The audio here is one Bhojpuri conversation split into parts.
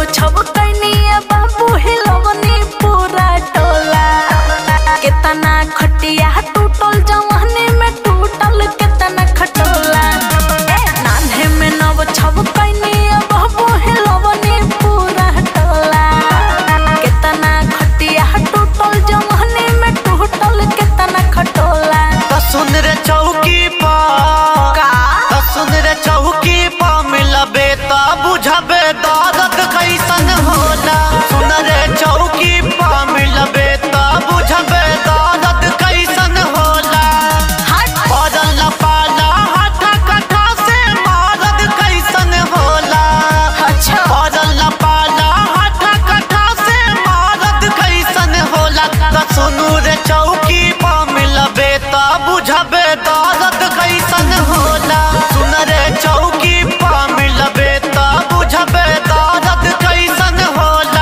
छब कैनिया बाबू हिलवनी पूरा टोला। कितना खटिया टूटल जवानी में टूटल कितना खटोला। नान्हे में नव छब कैनिया बाबू हिलवनी पूरा टोला। कितना खटिया टूटल जवानी में टूटल कितना खटोला। तो सुन रे चौकी पा तो सुन रे चौकी पा मिलबे तो बुझबे दर्द कैसन होला। सुन रे चौकी पा मिलबे तो बुझबे दर्द कैसन होला। पड़ल पाला हाथ कथा से मारद कैसन होला। पड़ल पाला हाथ कथा से मारद कैसन होला। तो सुनू रे चौकी पा मिलबे तो बुझबे दर्द कैसन होला। सुन रे चौकी पा मिलबे तो बुझबे दर्द कैसन होला।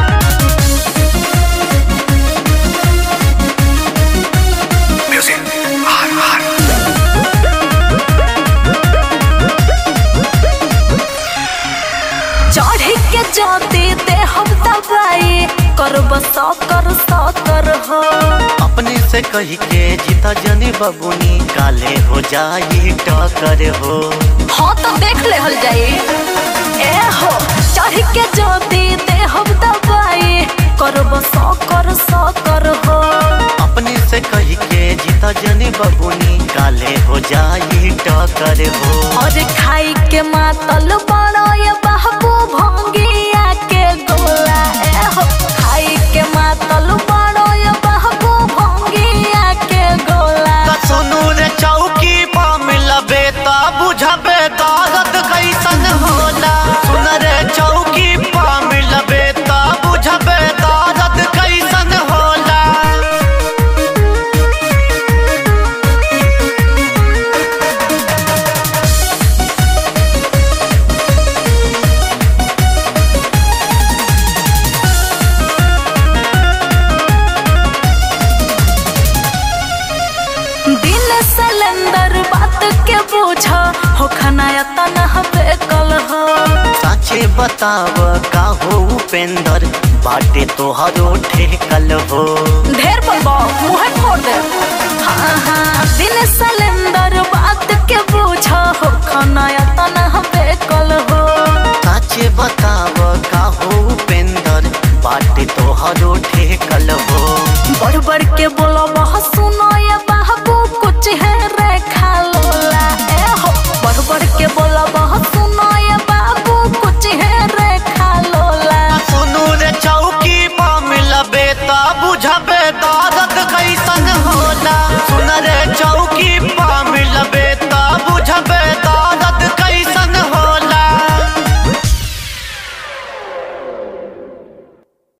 चढ़ी के जाती दे हम दबाई करब सकर हो। अपने से कही के जीता जनी बबुनी काले हो जाई टकर हो। हाँ तो देख ले हल जाई। ए हो चढ़ी के जाती दे हम दबाई करब सकर हो। अपने से कही के जीता जनी बबुनी काले हो जाई टकर हो। और खाई के मातल बड़ो ये बाबू भंगिया के गोला। ए हो खाई के मातल बड़ो ये बाबू भंगिया के गोला। तो सुनू रे चौकी पा मिलबे तो बुझबे दर्द कैसन होला। सुन रे चौकी पा मिलबे तो बुझबे दर्द कैसन होला। दिन सिलेंडर बात के बूझा हो खनाया तना बेकल हो। साचे बताव का हो उपेंद्र बाटे तोहरो ठेकल हो। ढेर बोलबो मुंह फोड़ दे। हाँ हाँ दिन सिलेंडर बात के बूझा हो खनाया तना बेकल हो। साचे बताव का हो उपेंद्र बाटे तोहरो ठेकल हो। बढ़ बढ़ के बोलो